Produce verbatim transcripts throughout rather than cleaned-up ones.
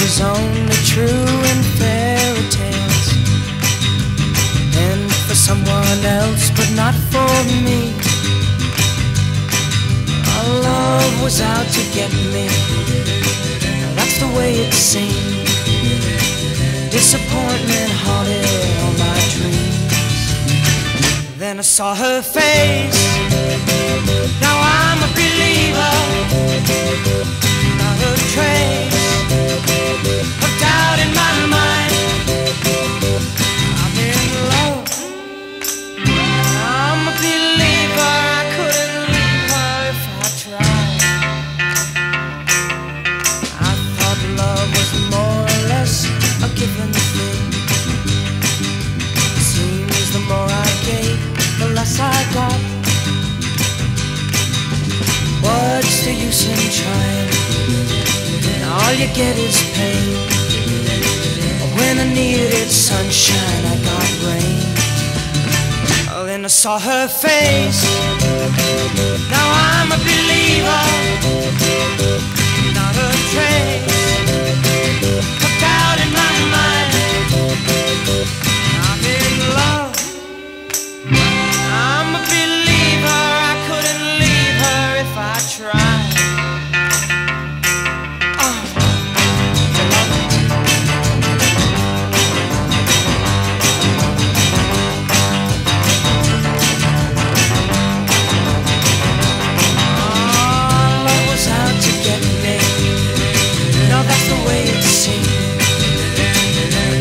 is only true in fairy tales, and for someone else, but not for me. Our love was out to get me, that's the way it seemed. Disappointment haunted all my dreams. Then I saw her face, now I'm a believer. Not a trace of doubt in my mind. I'm in love, I'm a believer. I couldn't leave her if I tried. I thought love was more or less a given thing. Seems the more I gave, the less I got. What's the use in trying? All you get is pain. When I needed sunshine, I got rain. Oh, then I saw her face, now I'm a believer. Not a trace of doubt in my mind. I'm in love, I'm a believer. I couldn't leave her if I tried.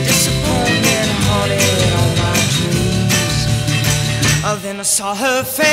Then I saw her face.